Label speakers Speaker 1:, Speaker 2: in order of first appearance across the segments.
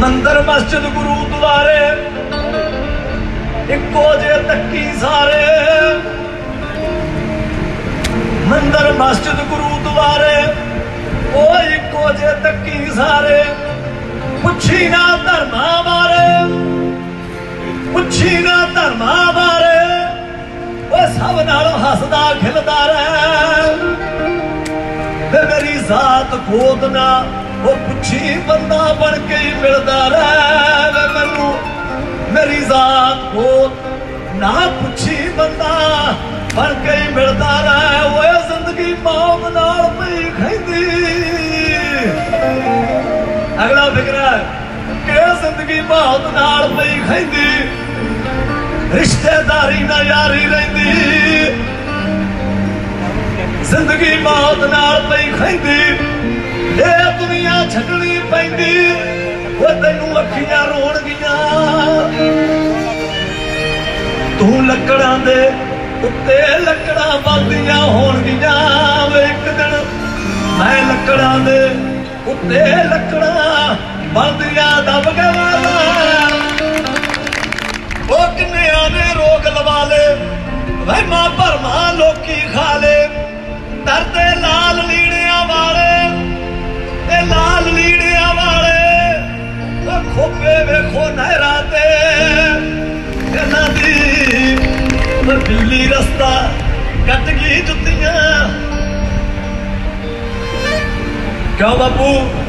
Speaker 1: मंदिर मस्जिद गुरुद्वारे इको जे तक्की सारे। मंदिर मस्जिद गुरुद्वारे ओ इको जे तक्की सारे। पुछी ना धर्मा बारे, पुछी ना धर्मा बारे, वो सब नालों हसदा खिलदा रहे। मेरी जात गोद ना वो पुछी बंदा बन के ही मिलदा रहे। मैनू मेरी जात गोद ना पुछी बंदा बन के ही मिलदा रहे। वो जिंदगी मौत नाल पई खैंदी। अगला फिक्र है कि जिंदगी मौत नाल पई खैंदी। रिश्तेदारी ना यारी रहिंदी। जिंदगी मौत नाल पई खैंदी। ये दुनिया छड्डनी पैंदी। वो तैनू अखियां रोणगियां। तू लकड़ां दे उत्ते लकड़ां बलदियां होणगियां। एक दिन मैं लकड़ां दे उत्ते लकड़ां बलदियां दब के वाला। वो किन्नियां ने रोग लवा ले, वहमां भरमां लोकी खा ले। तरदे लाल लीड़ियां वाले, ते लाल लीड़ियां वाले। वो खोपे वेखो नहरां ते इन्हां दी बिल्ली रस्ता कट गई जुत्तियां। क्यों बापू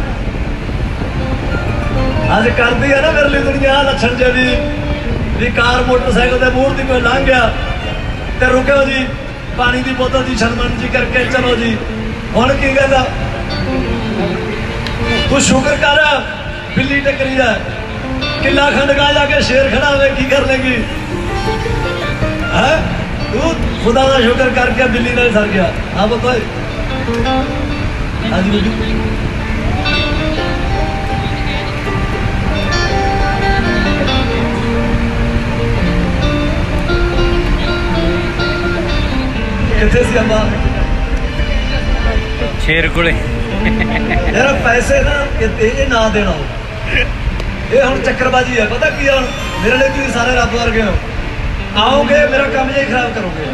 Speaker 1: अज कर दी है ना मेरे लिए दुनिया लक्षण जे भी कार मोटरसाइकिल के मूहर की कोई लंघ गया तो रुको जी, पानी की बोतल जी शर्मन जी करके चलो जी। हुण की गल तू शुक्र कर बिल्ली टकरी है। किला खंड का जाके शेर खड़ा हुए की कर लेगी है? तू खुदा का शुक्र करके बिल्ली ने सर गया। हाँ बताओ हाँ जी बेटी। किथे सी अम्मा?
Speaker 2: शेर कोले
Speaker 1: यार पैसे ना ये ना देना ये हम चक्करबाजी है। पता की हम मेरे लिए तुम सारे रब वर्गे हो। आओगे मेरा काम यही खराब करोगे।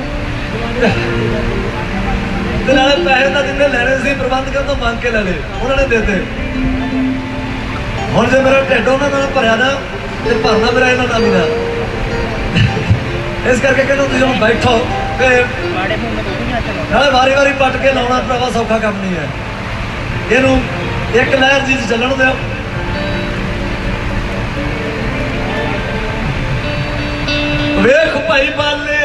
Speaker 1: पैसे तो जिन्हें लेने से प्रबंध कर तो मांग के ले ले उन्होंने देते। हम जो मेरा ढिड उन्होंने भरया ना तो भरना मेरा इन्होंने भी ना। इस करके कहना तुम बैठो वारी वारी पट के लाना भरावा सौखा काम नहीं है। इनू एक लहर जी चलन दो। वेख भाई बाले